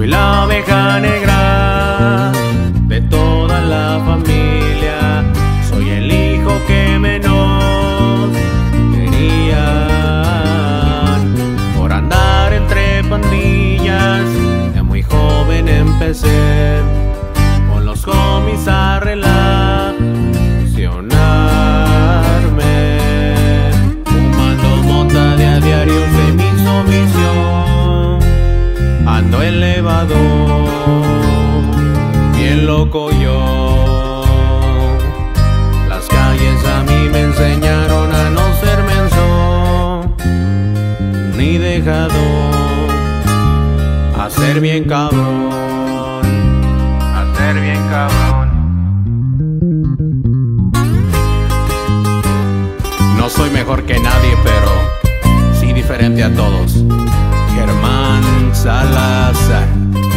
Soy la oveja negra de toda la familia. Soy el hijo que menos querían. Por andar entre pandillas, de muy joven empecé con los homies a relacionarme. Fumando mota de a diario se me hizo visión. Ando elevado, bien loco yo. Las calles a mí me enseñaron a no ser menso, ni dejado, a ser bien cabrón, a ser bien cabrón. No soy mejor que nadie, pero sí diferente a todos. Germán Salazar.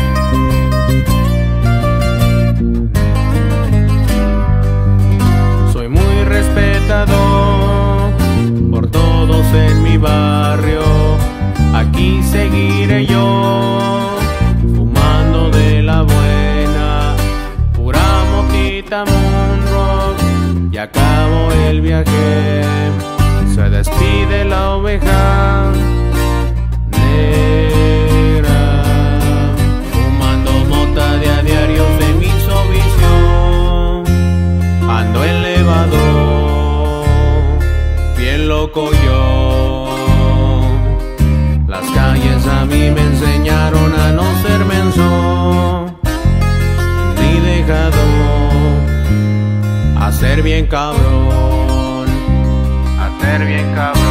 Soy muy respetado por todos en mi barrio. Aquí seguiré yo, fumando de la buena, pura motita Moonrock, y acabo el viaje. Se despide la oveja negra, fumando mota de a diario se me hizo visión. Ando elevado, bien loco yo. Las calles a mí me enseñaron a no ser menso, ni dejado, a ser bien cabrón, a ser bien cabrón.